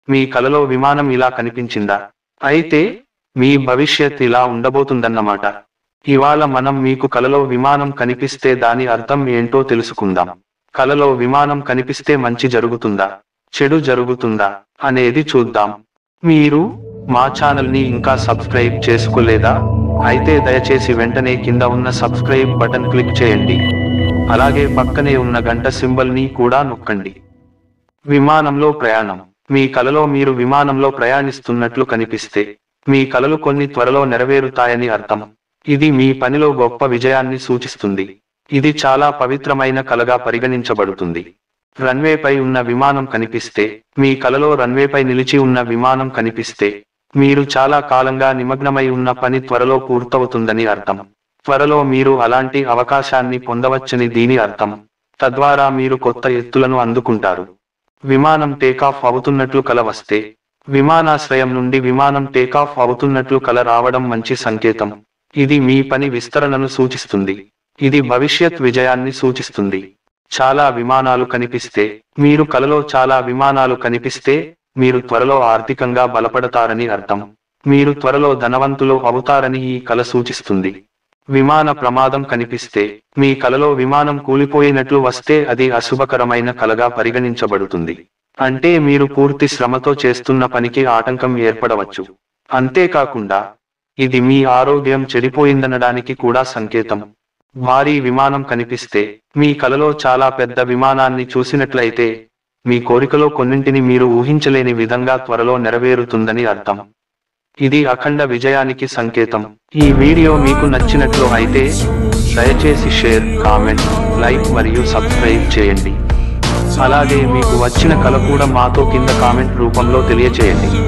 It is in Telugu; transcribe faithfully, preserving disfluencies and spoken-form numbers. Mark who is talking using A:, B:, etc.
A: మీ కలలో విమానం ఇలా కనిపించిందా? అయితే మీ భవిష్యత్ ఇలా ఉండబోతుందన్నమాట. ఇవాళ మనం మీకు కలలో విమానం కనిపిస్తే దాని అర్థం ఏంటో తెలుసుకుందాం. కలలో విమానం కనిపిస్తే మంచి జరుగుతుందా, చెడు జరుగుతుందా అనేది చూద్దాం. మీరు మా ఛానల్ని ఇంకా సబ్స్క్రైబ్ చేసుకోలేదా? అయితే దయచేసి వెంటనే కింద ఉన్న సబ్స్క్రైబ్ బటన్ క్లిక్ చేయండి. అలాగే పక్కనే ఉన్న గంట సింబల్ని కూడా నొక్కండి. విమానంలో ప్రయాణం. మీ కలలో మీరు విమానంలో ప్రయాణిస్తున్నట్లు కనిపిస్తే మీ కలలు కొన్ని త్వరలో నెరవేరుతాయని అర్థం. ఇది మీ పనిలో గొప్ప విజయాన్ని సూచిస్తుంది. ఇది చాలా పవిత్రమైన కలగా పరిగణించబడుతుంది. రన్వేపై ఉన్న విమానం కనిపిస్తే, మీ కలలో రన్వేపై నిలిచి ఉన్న విమానం కనిపిస్తే మీరు చాలా కాలంగా నిమగ్నమై ఉన్న పని త్వరలో పూర్తవుతుందని అర్థం. త్వరలో మీరు అలాంటి అవకాశాన్ని పొందవచ్చని దీని అర్థం. తద్వారా మీరు కొత్త ఎత్తులను అందుకుంటారు. విమానం టేకాఫ్ అవుతున్నట్లు కల వస్తే, విమానాశ్రయం నుండి విమానం టేకాఫ్ అవుతున్నట్లు కల రావడం మంచి సంకేతం. ఇది మీ పని విస్తరణను సూచిస్తుంది. ఇది భవిష్యత్ విజయాన్ని సూచిస్తుంది. చాలా విమానాలు కనిపిస్తే, మీరు కలలో చాలా విమానాలు కనిపిస్తే మీరు త్వరలో ఆర్థికంగా బలపడతారని అర్థం. మీరు త్వరలో ధనవంతులు అవుతారని ఈ కల సూచిస్తుంది. విమాన ప్రమాదం కనిపిస్తే, మీ కలలో విమానం కూలిపోయినట్లు వస్తే అది అశుభకరమైన కలగా పరిగణించబడుతుంది. అంటే మీరు పూర్తి శ్రమతో చేస్తున్న పనికి ఆటంకం ఏర్పడవచ్చు. అంతేకాకుండా ఇది మీ ఆరోగ్యం చెడిపోయిందనడానికి కూడా సంకేతం. భారీ విమానం కనిపిస్తే, మీ కలలో చాలా పెద్ద విమానాన్ని చూసినట్లయితే మీ కోరికలో కొన్నింటిని మీరు ఊహించలేని విధంగా త్వరలో నెరవేరుతుందని అర్థం. ఇది అఖండ విజయానికి సంకేతం. ఈ వీడియో మీకు నచ్చినట్లు అయితే దయచేసి షేర్, కామెంట్, లైక్ మరియు సబ్స్క్రైబ్ చేయండి. అలాగే మీకు వచ్చిన కల కూడా మాతో కింద కామెంట్ రూపంలో తెలియచేయండి.